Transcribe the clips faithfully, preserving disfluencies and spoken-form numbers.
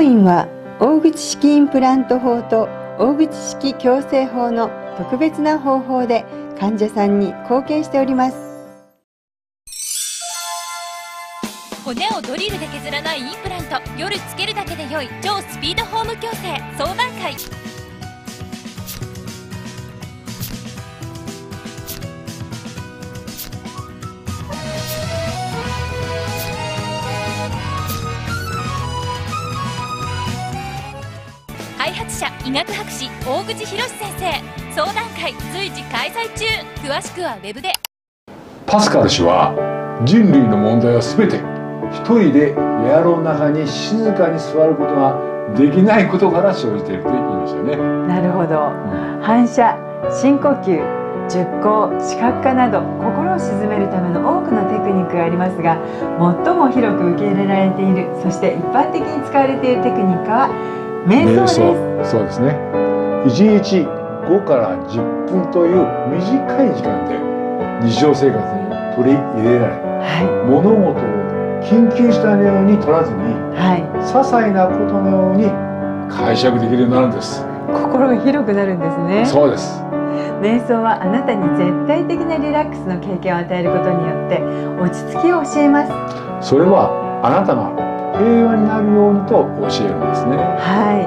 院は大口式インプラント法と大口式矯正法の特別な方法で患者さんに貢献しております。 骨をドリルで削らないインプラント、夜つけるだけで良い超スピードホーム矯正相談会。開発者医学博士大口博先生、相談会随時開催中。詳しくはウェブで。 パスカル氏は人類の問題は全て一人で部屋の中に静かに座ることができないことから生じていると言いましたね。 なるほど、うん、反射、深呼吸、熟考、視覚化など心を静めるための多くのテクニックがありますが、最も広く受け入れられている、そして一般的に使われているテクニックは瞑想です。 瞑想、そうですね。いちにちごからじゅっぷんという短い時間で日常生活に取り入れられ、はい、物事を緊急したように取らずに、はい、些細なことのように解釈できるようになるんです。 心が広くなるんですね。 そうです。 瞑想はあなたに絶対的なリラックスの経験を与えることによって落ち着きを教えます。それはあなたが平和になるようにと教えるんですね。はい、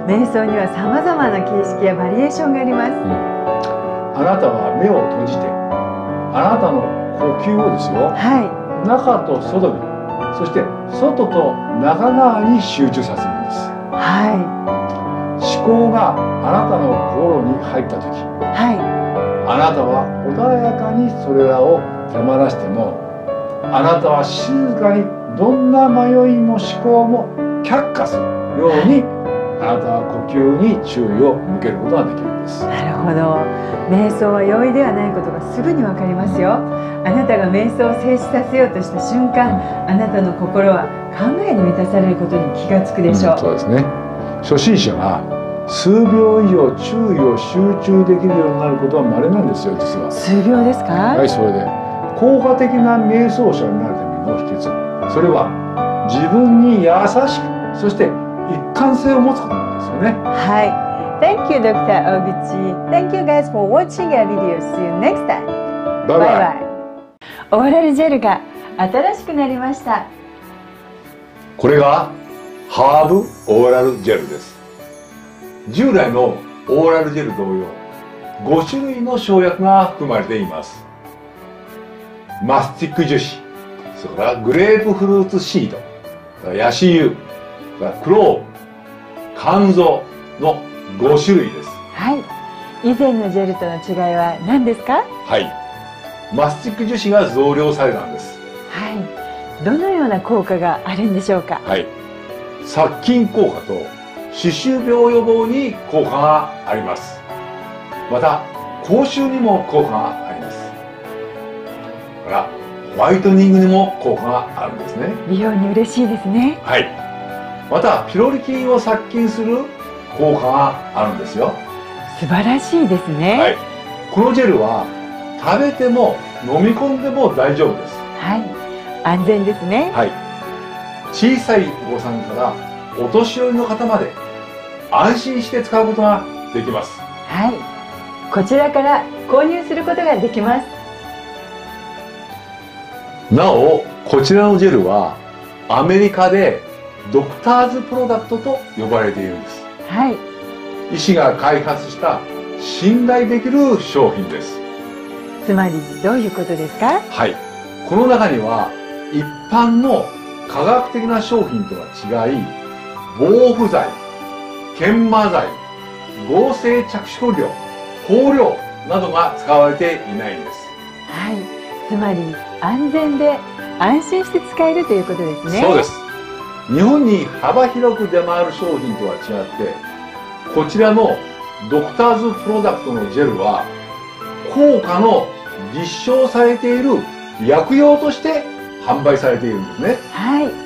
瞑想にはさまざまな形式やバリエーションがあります。うん、 あなたは目を閉じて、あなたの呼吸をですよ、はい、中と外に、そして外と中側に集中させるんです。はい、思考があなたの心に入った時、はい、あなたは穏やかにそれらを手放しても、あなたは静かにどんな迷いも思考も却下するように、あなたは呼吸に注意を向けることができるんです。 なるほど。瞑想は容易ではないことがすぐにわかりますよ。あなたが瞑想を静止させようとした瞬間、あなたの心は考えに満たされることに気がつくでしょう。うん、 そうですね。初心者が数秒以上注意を集中できるようになることは稀なんですよ、実は。 数秒ですか？ はい、それで効果的な瞑想者になるための秘訣、それは自分に優しく、そして一貫性を持つことなんですよね。 はい。Thank you, ドクター Oguchi. Thank you guys for watching our video. See you next time. Bye bye. オーラルジェルが新しくなりました。 これがハーブオーラルジェルです。従来のオーラルジェル同様、ごしゅるいの生薬が含まれています。マスティック樹脂、それからグレープフルーツシード、ヤシ油、クローブ、肝臓のごしゅるいです。 はい。以前のジェルとの違いは何ですか？ はい。マスティック樹脂が増量されたんです。 はい。どのような効果があるんでしょうか？ はい。殺菌効果と歯周病予防に効果があります。また口臭にも効果があります。だからホワイトニングにも効果があるんですね。 美容に嬉しいですね。 はい。またピロリ菌を殺菌する効果があるんですよ。 素晴らしいですね。 はい。このジェルは食べても飲み込んでも大丈夫です。 はい。安全ですね。 はい。小さいお子さんからお年寄りの方まで安心して使うことができます。 はい。こちらから購入することができます。 なお、こちらのジェルはアメリカでドクターズプロダクトと呼ばれているんです。はい。医師が開発した信頼できる商品です。 つまりどういうことですか？ はい。この中には一般の科学的な商品とは違い、防腐剤、研磨剤、合成着色料、香料などが使われていないんです。 はい。つまり安全で安心して使えるということですね。 そうです。日本に幅広く出回る商品とは違って、こちらのドクターズプロダクトのジェルは効果の実証されている薬用として販売されているんですね。 はい。